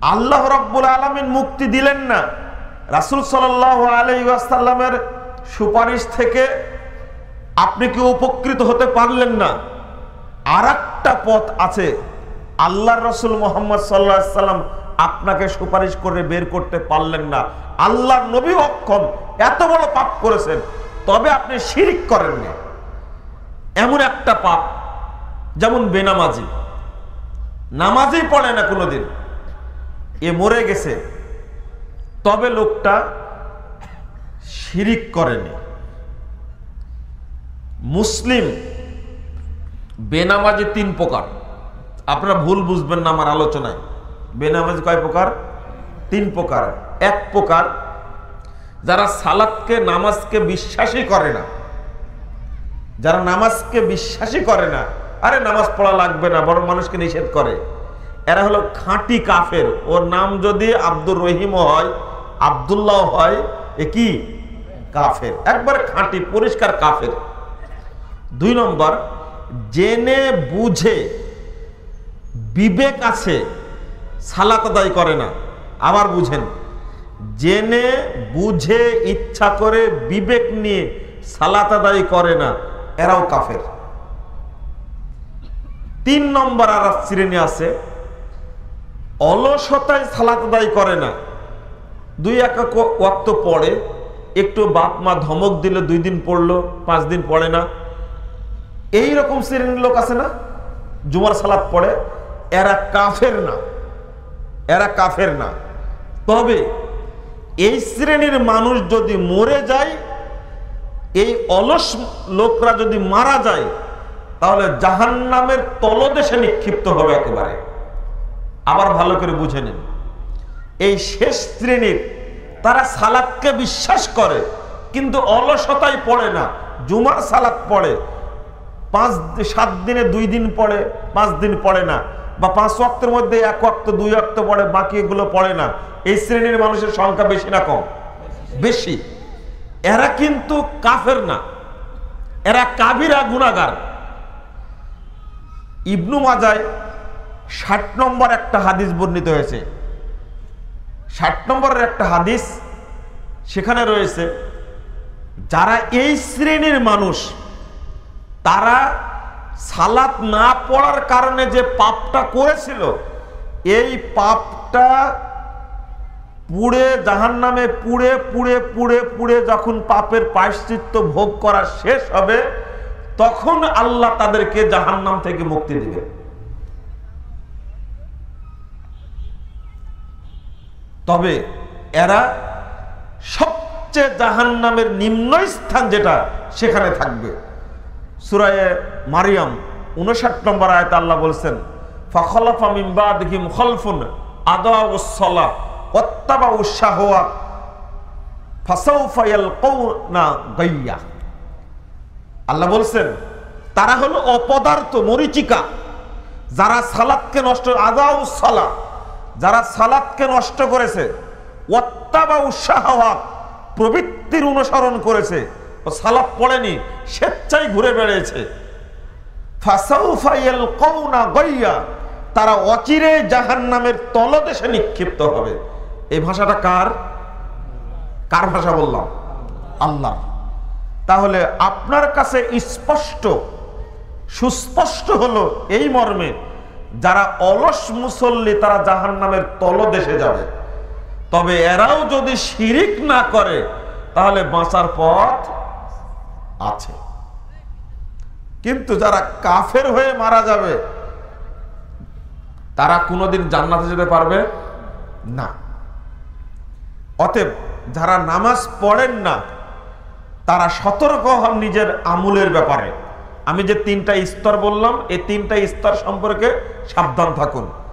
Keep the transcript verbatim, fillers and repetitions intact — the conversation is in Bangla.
আল্লাহ রাব্বুল আলামিন মুক্তি দিলেন না, রাসূল সাল্লাল্লাহু আলাইহি ওয়াসাল্লামের সুপারিশ থেকে আপনি কি উপকৃত হতে পারলেন না? আর একটা পথ আছে, আল্লাহর রাসূল মুহাম্মদ সাল্লাল্লাহু আলাইহি ওয়াসাল্লাম আপনাকে সুপারিশ করে বের করতে পারলেন না, আল্লাহর নবী অক্ষম, এত বড় পাপ করেছেন, তবে আপনি শিরক করেননি। এমন একটা পাপ, যেমন বেনামাজি, নামাজই পড়ে না কোনোদিন, এ মরে গেছে, তবে লোকটা শিরক করেনি। মুসলিম বেনামাজি তিন প্রকার, আপনারা ভুল বুঝবেন না আমার আলোচনায়। বেনামাজি কয় প্রকার? তিন প্রকার। এক প্রকার যারা সালাতকে নামাজকে বিশ্বাসই করে না, যারা নামাজকে বিশ্বাসই করে না, আরে নামাজ পড়া লাগবে না, বড় মানুষকে নিষেধ করে, এরা হলো খাঁটি কাফের। ওর নাম যদি আব্দুর রহিম হয়, আব্দুল্লাহ হয়, এ কি কাফের, একবার খাঁটি পরিষ্কার কাফের। দুই নম্বর, জেনে বুঝে বিবেক আছে সালাত আদায় করে না। আবার বুঝেন, জেনে বুঝে ইচ্ছা করে বিবেক নিয়ে সালাত আদায় করে না, এরাও কাফের। তিন নম্বর আর শ্রেণী আছে, অলসতায় সালাত আদায় করে না, দুই এক ওয়াক্ত পড়ে, একটু বাপ মা ধমক দিলে দুই দিন পড়লো, পাঁচ দিন পড়ে না, এই রকম শ্রেণীর লোক আছে না, জুমার সালাত পড়ে, এরা কাফের না, এরা কাফের না। তবে এই শ্রেণীর মানুষ যদি মরে যায়, এই অলস লোকরা যদি মারা যায়, তাহলে জাহান্নামের তলদেশে নিক্ষিপ্ত হবে একেবারে। আবার ভালো করে বুঝে নিন, এই শেষ শ্রেণীর, তারা সালাতকে বিশ্বাস করে কিন্তু অলসতায় পড়ে না, জুমার সালাত পড়ে, পাঁচ সাত দিনে দুই দিন পড়ে, পাঁচ দিন পড়ে না, বা পাঁচ ওয়াক্তের মধ্যে এক ওয়াক্ত দুই ওয়াক্ত পড়ে, বাকি এগুলো পড়ে না। এই শ্রেণীর মানুষের সংখ্যা বেশি না কম? বেশি। এরা কিন্তু কাফের না, এরা কাবিরা গুনাহগার। ইবনু মাজায় ষাট নম্বর একটা হাদিস বর্ণিত হয়েছে, ষাট নম্বরের একটা হাদিস, সেখানে রয়েছে যারা এই শ্রেণীর মানুষ, তারা সালাত না পড়ার কারণে যে পাপটা করেছিল, এই পাপটা পুড়ে জাহান্নামে পুড়ে পুড়ে পুড়ে পুড়ে যখন পাপের প্রায়শ্চিত্ত ভোগ করা শেষ হবে, তখন আল্লাহ তাদেরকে জাহান্নাম থেকে মুক্তি দিবে। তবে এরা সবচেয়ে জাহান্নামের নিম্ন স্থান যেটা, সেখানে থাকবে। সূরা মারিয়াম উনষাট নম্বর আয়াতে আল্লাহ বলছেন, ফাখলাফা মিন বাদিহিম খালফুন আদাউস সালাহ ওয়াত্তাবাউশ শাহওয়াত ফাসাউফা ইয়ালকাউনা গায়্যা। আল্লাহ বলছেন, তারা হলো অপদার্থ, মরিচিকা, যারা সালাতকে নষ্ট, আদাউস সালাহ, যারা সালাতকে নষ্ট করেছে, ওয়াত্তাবাউশ শাহওয়াত, প্রবৃত্তির অনুসরণ করেছে, ও সালাত পড়েনি, স্বেচ্ছায় ঘুরে বেড়েছে, ফাসাউফা ইয়ালকাউনা গায়্যা, তারা অচিরে জাহান্নামের তলদেশে নিক্ষিপ্ত হবে। এই ভাষাটা কার কার ভাষা বললাম? আল্লাহ। তাহলে আপনার কাছে স্পষ্ট সুস্পষ্ট হলো এই মর্মে, যারা অলস মুসল্লি তারা জাহান্নামের তলদেশে যাবে। তবে এরাও যদি শিরিক না করে, তাহলে বাঁচার পথ আছে। কিন্তু যারা কাফের হয়ে মারা যাবে, তারা কোনোদিন জান্নাতে যেতে পারবে না। অতএব যারা নামাজ পড়েন না, তারা সতর্ক হন নিজের আমলের ব্যাপারে। আমি যে তিনটা স্তর বললাম, এই তিনটা স্তর সম্পর্কে সাবধান থাকুন।